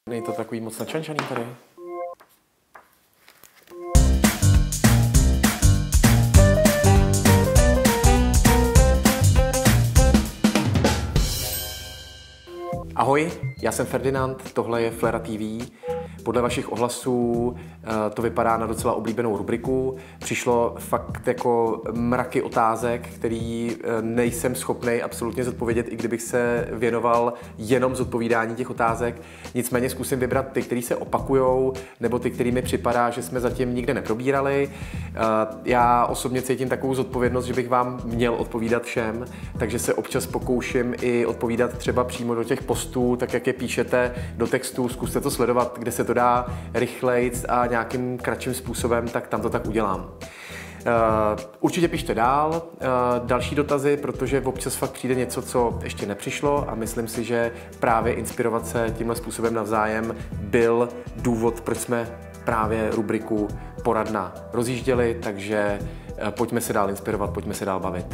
Není to takový moc načančaný tady? Ahoj, já jsem Ferdinand, tohle je Flera TV. Podle vašich ohlasů to vypadá na docela oblíbenou rubriku. Přišlo fakt jako mraky otázek, který nejsem schopný absolutně zodpovědět, i kdybych se věnoval jenom zodpovídání těch otázek. Nicméně zkusím vybrat ty, které se opakujou, nebo ty, který mi připadá, že jsme zatím nikde neprobírali. Já osobně cítím takovou zodpovědnost, že bych vám měl odpovídat všem, takže se občas pokouším i odpovídat třeba přímo do těch postů, tak jak je píšete do textu. Zkuste to sledovat, kde se to dá rychlejc a nějakým kratším způsobem, tak tam to tak udělám. Určitě pište dál, další dotazy, protože občas fakt přijde něco, co ještě nepřišlo a myslím si, že právě inspirovat se tímhle způsobem navzájem byl důvod, proč jsme právě rubriku Poradna rozjížděli, takže pojďme se dál inspirovat, pojďme se dál bavit.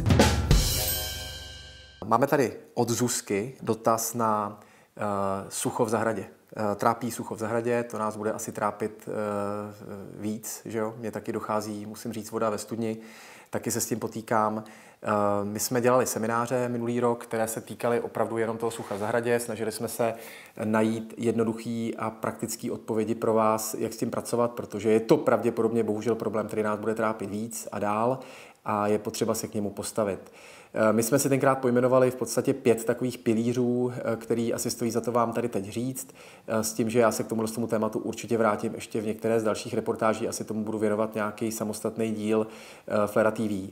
Máme tady od Zuzky dotaz na sucho v zahradě. Trápí sucho v zahradě, to nás bude asi trápit víc, že jo? Mně taky dochází, musím říct, voda ve studni, taky se s tím potýkám. My jsme dělali semináře minulý rok, které se týkaly opravdu jenom toho sucha v zahradě. Snažili jsme se najít jednoduchý a praktický odpovědi pro vás, jak s tím pracovat, protože je to pravděpodobně bohužel problém, který nás bude trápit víc a dál a je potřeba se k němu postavit. My jsme si tenkrát pojmenovali v podstatě 5 takových pilířů, který asi stojí za to vám tady teď říct, s tím, že já se k tomu tématu určitě vrátím ještě v některé z dalších reportáží, asi tomu budu věnovat nějaký samostatný díl Flera TV.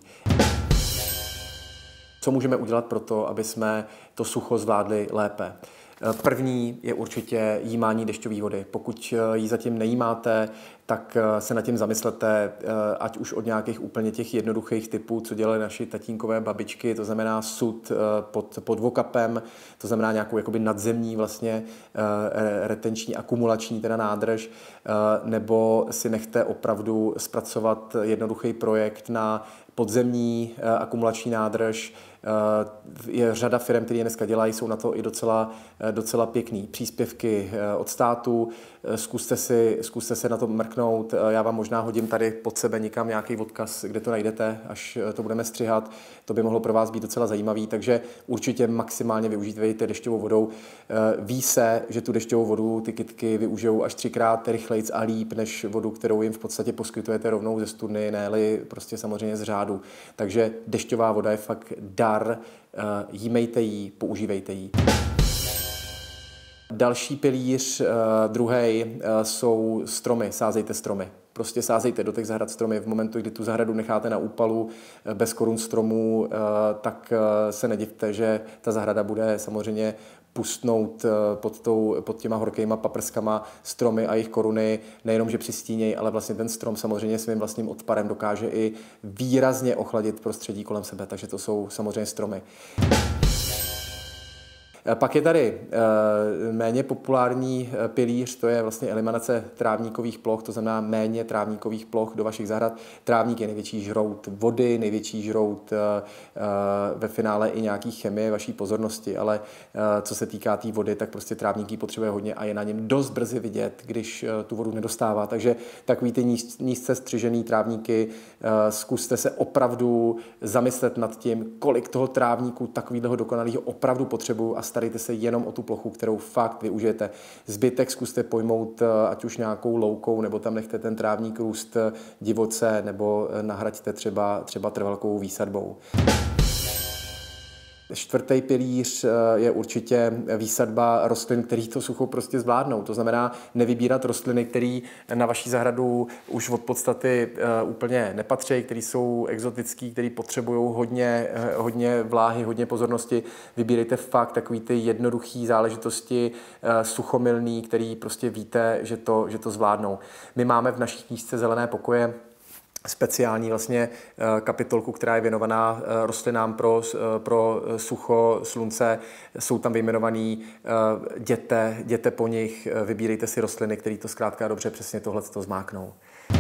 Co můžeme udělat pro to, aby jsme to sucho zvládli lépe? První je určitě jímání dešťové vody. Pokud ji zatím nejímáte, tak se nad tím zamyslete, ať už od nějakých úplně těch jednoduchých typů, co dělali naši tatínkové babičky, to znamená sud pod vokapem, to znamená nějakou jakoby nadzemní vlastně retenční akumulační teda nádrž, nebo si nechte opravdu zpracovat jednoduchý projekt na podzemní akumulační nádrž. Je řada firm, které dneska dělají, jsou na to i docela pěkný. Příspěvky od státu, zkuste se na to mrknout. Já vám možná hodím tady pod sebe někam nějaký odkaz, kde to najdete, až to budeme střihat. To by mohlo pro vás být docela zajímavý, takže určitě maximálně využijte dešťovou vodou. Ví se, že tu dešťovou vodu ty kytky využijou až 3krát rychlejc a líp, než vodu, kterou jim v podstatě poskytujete rovnou ze studny, ne-li prostě samozřejmě z řádu. Takže dešťová voda je fakt dar, jímejte ji, používejte ji. Další pilíř, druhý, jsou stromy, sázejte stromy. Prostě sázejte do těch zahrad stromy. V momentu, kdy tu zahradu necháte na úpalu bez korun stromů, tak se nedivte, že ta zahrada bude samozřejmě pustnout pod těma horkýma paprskama stromy a jejich koruny, nejenom, že přistínějí, ale vlastně ten strom samozřejmě svým vlastním odparem dokáže i výrazně ochladit prostředí kolem sebe, takže to jsou samozřejmě stromy. Pak je tady méně populární pilíř, to je vlastně eliminace trávníkových ploch, to znamená méně trávníkových ploch do vašich zahrad. Trávník je největší žrout vody, největší žrout ve finále i nějaký chemie vaší pozornosti, ale co se týká té vody, tak prostě trávník potřebuje hodně a je na něm dost brzy vidět, když tu vodu nedostává. Takže takový ty nízce střižený trávníky, zkuste se opravdu zamyslet nad tím, kolik toho trávníku takového dokonalého opravdu potřebuju a starejte se jenom o tu plochu, kterou fakt využijete. Zbytek zkuste pojmout ať už nějakou loukou, nebo tam nechte ten trávník růst divoce, nebo nahraďte třeba trvalkou výsadbou. Čtvrtý pilíř je určitě výsadba rostlin, který to sucho prostě zvládnou. To znamená nevybírat rostliny, které na vaší zahradu už od podstaty úplně nepatří, které jsou exotické, které potřebují hodně vláhy, hodně pozornosti. Vybírejte fakt takový ty jednoduché záležitosti, suchomilný, který prostě víte, že to zvládnou. My máme v naší knížce Zelené pokoje speciální vlastně kapitolku, která je věnovaná rostlinám pro sucho, slunce. Jsou tam vyjmenovaný, jděte po nich, vybírejte si rostliny, které to zkrátka dobře přesně tohleto zmáknou.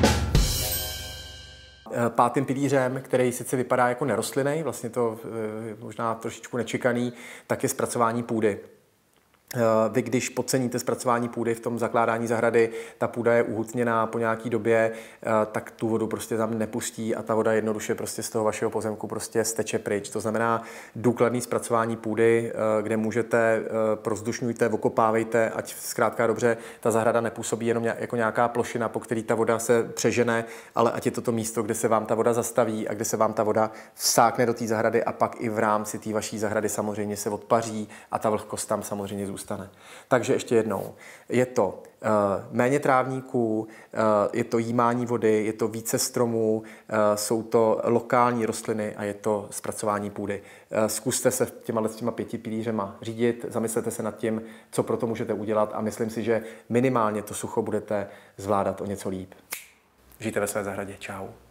Pátým pilířem, který sice vypadá jako nerostlinný, vlastně to možná trošičku nečekaný, tak je zpracování půdy. Vy, když podceníte zpracování půdy v tom zakládání zahrady, ta půda je uhutněná po nějaký době, tak tu vodu prostě tam nepustí a ta voda jednoduše prostě z toho vašeho pozemku prostě steče pryč. To znamená důkladný zpracování půdy, kde můžete, prozdušňujte, okopávejte, ať zkrátka dobře ta zahrada nepůsobí jenom jako nějaká plošina, po který ta voda se přežene, ale ať je to místo, kde se vám ta voda zastaví a kde se vám ta voda vsákne do té zahrady a pak i v rámci té vaší zahrady samozřejmě se odpaří a ta vlhkost tam samozřejmě zůstane. Takže ještě jednou, je to méně trávníků, je to jímání vody, je to více stromů, jsou to lokální rostliny a je to zpracování půdy. Zkuste se těma 5 pilířema řídit, zamyslete se nad tím, co pro to můžete udělat a myslím si, že minimálně to sucho budete zvládat o něco líp. Žijte ve své zahradě. Čau.